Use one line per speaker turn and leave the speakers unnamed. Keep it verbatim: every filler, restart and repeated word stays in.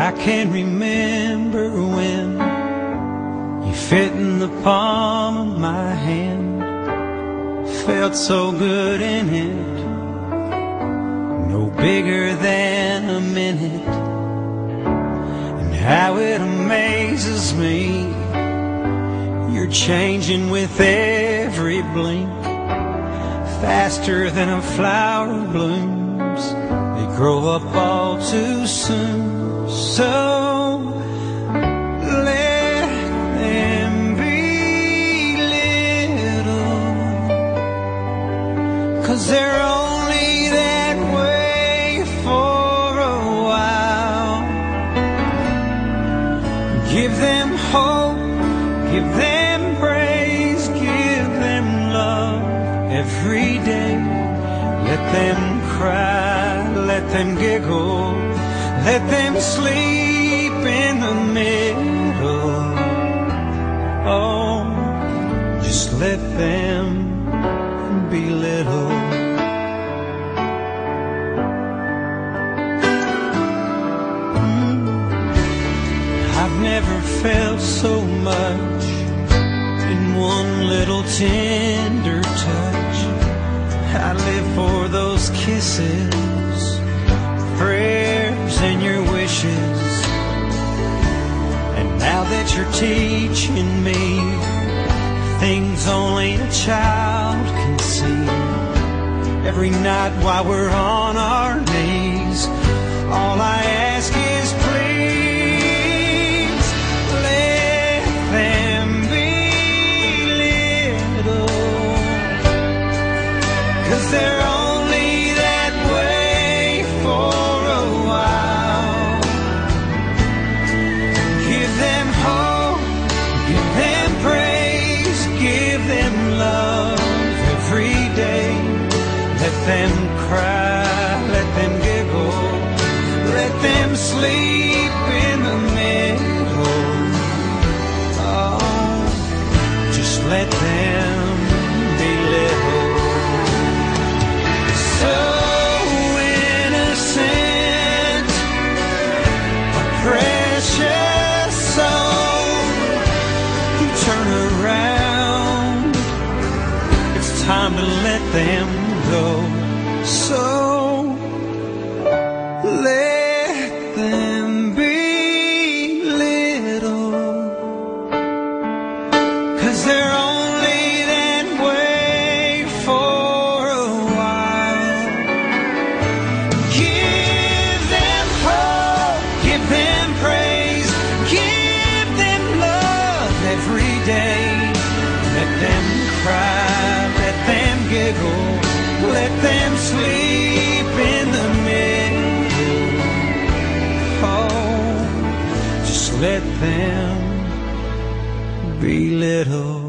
I can remember when you fit in the palm of my hand. Felt so good in it, no bigger than a minute. And how it amazes me, you're changing with every blink, faster than a flower blooms. They grow up all too soon. So let them be little, 'cause they're only that way for a while. Give them hope, give them praise, give them love every day. Let them cry, let them giggle, let them sleep in the middle. Oh, just let them be little. Mm. I've never felt so much in one little tender touch. I live for those kisses, prayers and your wishes. And now that you're teaching me things only a child can see, every night while we're on our knees, all I ask is please let them be little, 'cause they're only that way for a while. Give them hope, give them praise, give them love every day. Let them cry, let them giggle, let them sleep in the middle. Oh, just let them be little. So innocent, a precious soul, you turn around, it's time to let them go. So let them be little, 'cause they're only that way for a while. Give them hope, give them praise, give them love every day. Let them cry, let them giggle, let them sleep in the middle. Oh, just let them be little.